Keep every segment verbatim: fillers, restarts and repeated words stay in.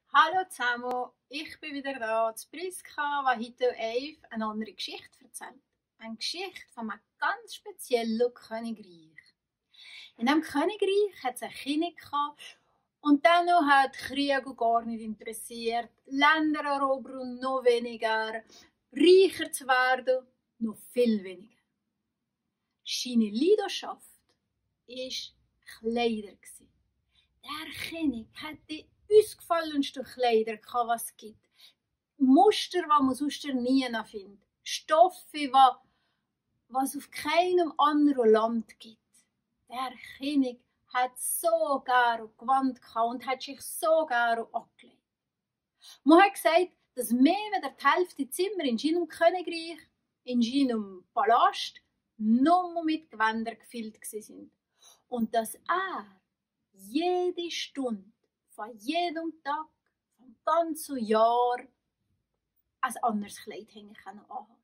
Hallo zusammen, ich bin wieder da, zu Priska, die heute euch eine andere Geschichte erzählt. Eine Geschichte von einem ganz speziellen Königreich. In diesem Königreich hat es ein König gehabt und dann noch hat Krieg gar nicht interessiert, Länder erobern noch weniger, reicher zu werden noch viel weniger. Seine Leidenschaft war Kleider. Der König hatte die ausgefallensten Kleider, die es gibt. Muster, die man sonst nie findet. Stoffe, die es auf keinem anderen Land gibt. Der König hat so gerne Gewand und hat sich so gerne angelegt. Man hat gesagt, dass mehr als die Hälfte Zimmer in seinem Königreich, in seinem Palast, nur mit Gewändern gefüllt waren. Und dass er jede Stunde, von jedem Tag, vom ganzen Jahr ein anderes Kleid hängen können.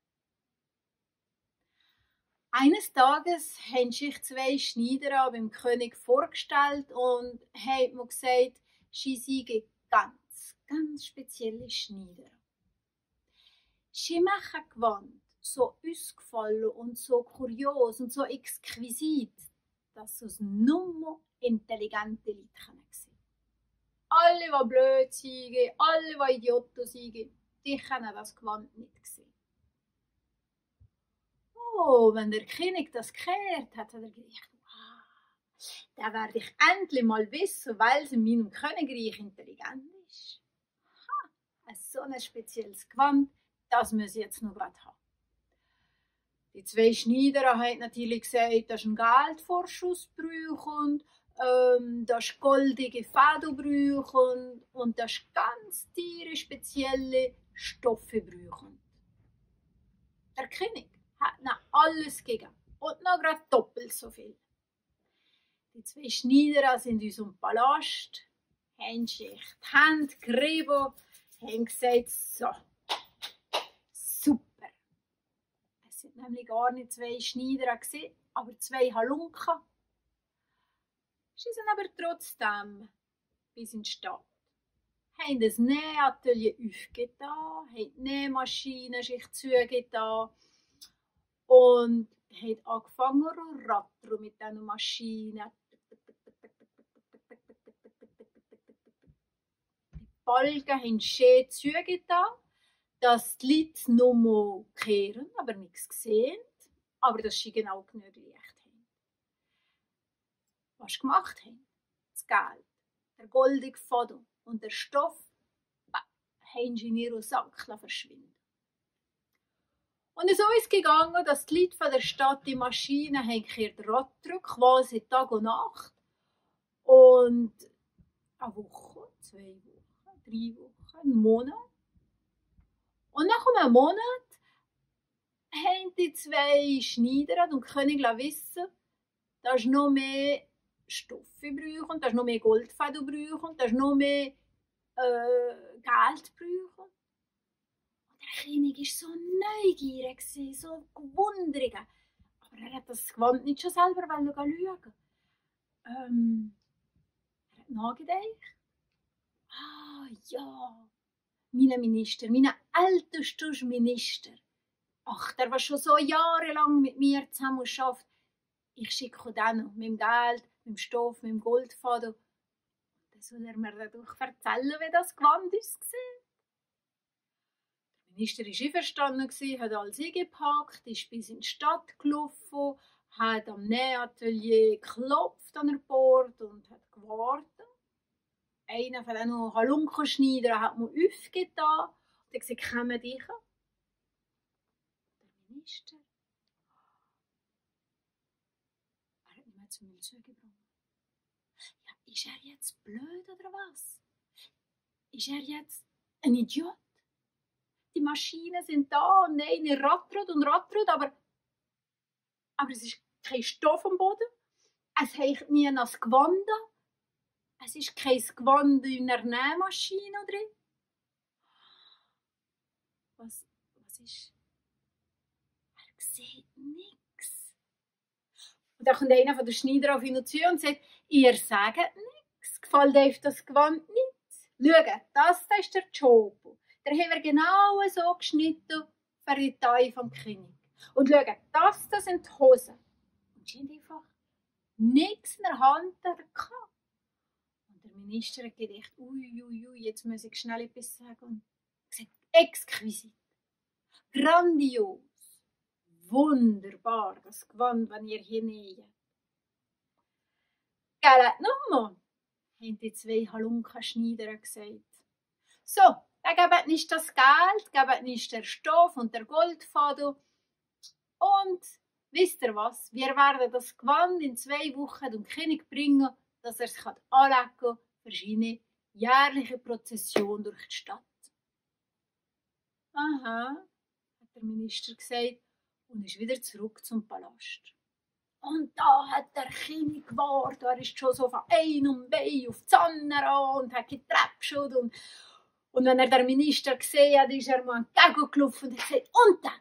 Eines Tages haben sich zwei Schneider beim König vorgestellt und haben mir gesagt, sie seien ganz, ganz spezielle Schneider. Sie machen Gewand so ausgefallen und so kurios und so exquisit, dass es nur intelligente Leute sehen können. Alle, die blöd sind, alle, die Idioten sind, die können das Gewand nicht sehen. Oh, wenn der König das gehört hat, hat er gedacht, wow, da werde ich endlich mal wissen, weil es in meinem Königreich intelligent ist. Ha, so ein spezielles Gewand, das muss ich jetzt noch gerade haben. Die zwei Schneider haben natürlich gesagt, dass sie einen Geldvorschuss brauchen, ähm, dass sie goldige Fäden brauchen und dass sie ganz teure, spezielle Stoffe brauchen. Der König hat ihnen alles gegeben und noch gerade doppelt so viel. Die zwei Schneider sind in unserem Palast, haben sich die Hände gerieben, haben gesagt, so, super. Es sind nämlich gar nicht zwei Schneider, aber zwei Halunken. Sie sind aber trotzdem bis in die Stadt. Haben das Nähatelier aufgetan, haben die Nähmaschine sich zugetan und haben angefangen zu rattern mit diesen Maschinen. Die Balken haben schön zugetan, dass die Leute nur mal kehren, aber nichts sehen, aber dass sie genau genug Licht haben. Was sie gemacht haben, das Geld, der goldige Faden und der Stoff, haben sie in ihren Sack verschwinden. Und so ist es gegangen, dass die Leute von der Stadt die Maschinen haben rattern, quasi Tag und Nacht. Und eine Woche, zwei Wochen, drei Wochen, einen Monat. Und nach einem Monat haben die zwei Schneider und König wissen, dass sie noch mehr Stoffe brauchen, dass sie noch mehr Goldfäden brauchen, dass sie noch mehr äh, Geld brauchen. Und der König war so neugierig, so gewundert. Aber er hat das Gewand nicht schon selber schauen. Ähm, er hat nachgedacht. Ah ja, meine Minister, meine ältesten Minister. Ach, der war schon so jahrelang mit mir zusammen arbeitet. Ich schicke den noch mit dem Geld, mit dem Stoff, mit dem Goldfaden. Dann soll er mir dadurch erzählen, wie das Gewand aussieht. Der Minister war einverstanden, hat alles eingepackt, ist bis in die Stadt gelaufen, hat am Nähatelier geklopft an der Port und hat gewartet. Einer von diesen Halunkenschneidern hat mir aufgetan und hat gesagt, kommen dich. Der Minister, er hat nicht mehr zum Müll zugebracht. Ja, ist er jetzt blöd oder was? Ist er jetzt ein Idiot? Die Maschinen sind da und eine rattert und rattert, aber, aber es ist kein Stoff am Boden. Es hängt nie an das Gewand. Es ist kein Gewand in einer Nähmaschine drin. Was, was ist? Er sieht nichts. Und dann kommt einer von den Schneidern auf ihn zu und sagt, ihr sagt nichts, gefällt euch das Gewand nicht? Schau, das ist der Job. Den haben wir genau so geschnitten für die Taille vom König. Und schau, das, das sind die Hosen. Und sie haben einfach nichts in der Hand gehabt. Und der Minister hat gedacht, ui, ui, ui, jetzt muss ich schnell etwas sagen. Und er sagt, exquisit, grandios, wunderbar, das Gewand, das ihr hier näht. Gell, nochmal, haben die zwei Halunkenschneider gesagt. So, dann gebt nicht das Geld, gebt nicht der Stoff und der Goldfaden. Und wisst ihr was? Wir werden das Gewand in zwei Wochen dem König bringen, dass er es anlegen kann für seine jährliche Prozession durch die Stadt. Aha, hat der Minister gesagt und ist wieder zurück zum Palast. Und da hat der König gewartet, er ist schon so von einem Bein auf die andere und hat getrepscht. Und, und wenn er den Minister gesehen hat, ist er mal entgegengelaufen und hat gesagt, und dann?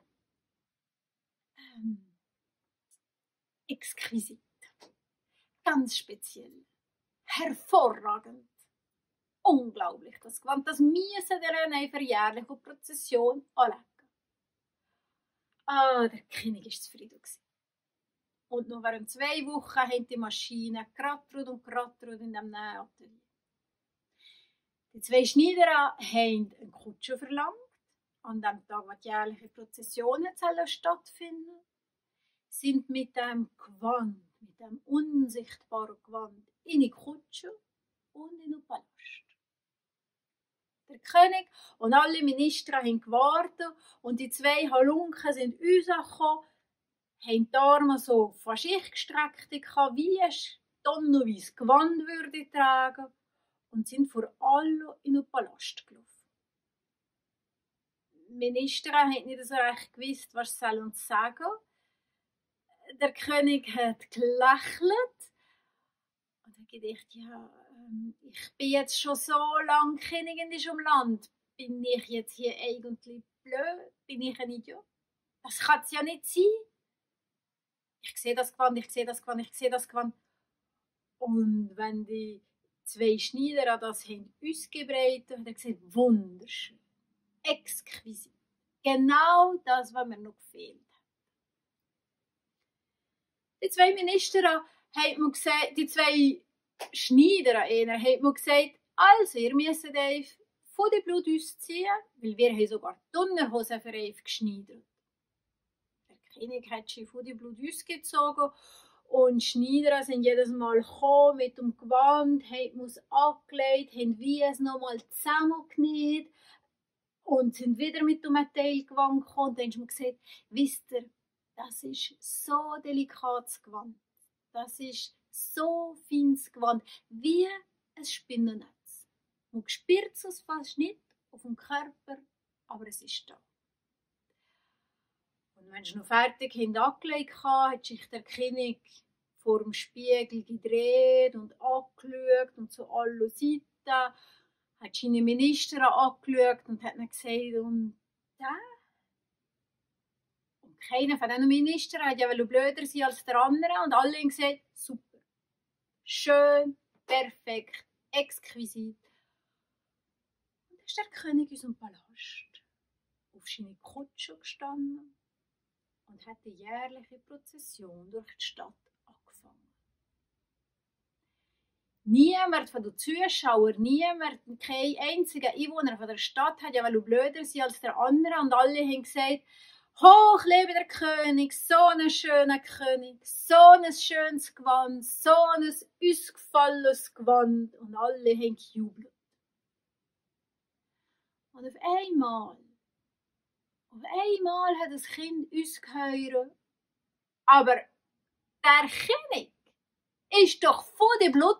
Ähm, exquisit, ganz speziell, hervorragend, unglaublich, das Gewand, das müssen wir eine verjährliche Prozession anlegen. Ah, der König war zufrieden. Und noch während zwei Wochen haben die Maschinen gerattert und gerattert in diesem Nähatelier. Die zwei Schneider haben einen Kutscher verlangt, an dem Tag, wo die jährliche Prozession stattfinden, sind mit dem Gewand, mit dem unsichtbaren Gewand, in die Kutsche und in den Palast. Der König und alle Minister haben gewartet und die zwei Halunken sind rausgekommen, haben die Arme so vor sich gestreckt, wie ein tonnenweise Gewand würde tragen und sind vor allen in den Palast gelaufen. Die Minister haben nicht so recht gewusst, was sie uns sagen sollen. Der König hat gelächelt und hat gedacht, ja, ich bin jetzt schon so lange Königin in diesem Land. Bin ich jetzt hier eigentlich blöd? Bin ich ein Idiot? Das kann es ja nicht sein. Ich sehe das Gewand, ich sehe das Gewand, ich sehe das Gewand. Und wenn die zwei Schneider das haben ausgebreitet, hat er gesagt, wunderschön, exquisit. Genau das, was mir noch gefehlt hat. Die zwei Minister haben mir gesagt, die zwei Schneider einer hat mir gesagt, also ihr müsst euch von dem Blut ausziehen, weil wir haben sogar Donnerhosen für euch geschneidert. Der König hat sich von dem Blut ausgezogen und die Schneider sind jedes Mal gekommen mit dem Gewand, haben es angelegt, haben wie es nochmal zusammengenäht und sind wieder mit dem Teilgewand gekommen. Und dann haben sie mir gesagt, wisst ihr, das ist so delikates Gewand. Das ist so feines Gewand, wie ein Spinnennetz. Man spürt es fast nicht auf dem Körper, aber es ist da. Und wenn sie noch fertig haben angelegt haben, hat sich der König vor dem Spiegel gedreht und angeschaut und zu allen Seiten, hat seine Minister angeschaut und hat dann gesagt, und da? Und keiner von diesen Ministern hat ja blöder sein als der andere und alle haben gesagt, super. Schön, perfekt, exquisit. Und dann ist der König in unserem Palast auf seine Kutsche gestanden und hat die jährliche Prozession durch die Stadt angefangen. Niemand von den Zuschauern, niemand, kein einziger Einwohner von der Stadt hat ja blöder sein als der andere und alle haben gesagt, hoch lebe der König, so ein schöner König, so ein schönes Gewand, so ein ausgefallenes Gewand. Und alle haben gejubelt. Und auf einmal, auf einmal hat das Kind ausgehört, aber der König ist doch von den Bluten.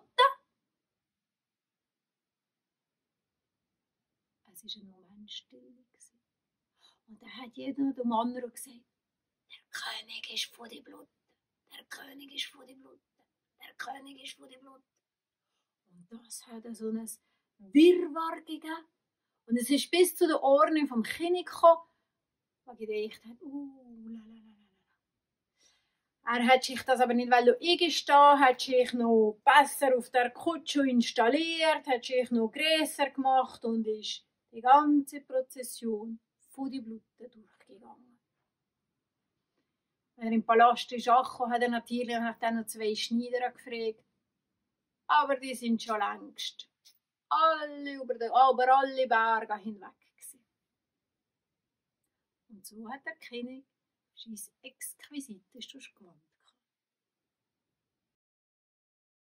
Es ist ein Moment still. Und dann hat jeder dem anderen gesagt, der König ist von den Bluten, der König ist von den Bluten, der König ist von den Bluten. Und das hat so ein Wirrwarr gegeben. Und es ist bis zu den Ohren vom König gekommen, der gedacht hat, uh, la, la, la, la. Er hat sich das aber nicht eingestehen, hat sich noch besser auf der Kutsche installiert, hat sich noch grösser gemacht und ist die ganze Prozession von die Bluten durchgegangen. Wenn er im Palast ist, hat er natürlich noch zwei Schneider gefragt. Aber die sind schon längst alle über, die, über alle Berge hinweg gewesen. Und so hat der König sein exquisitestes Gewand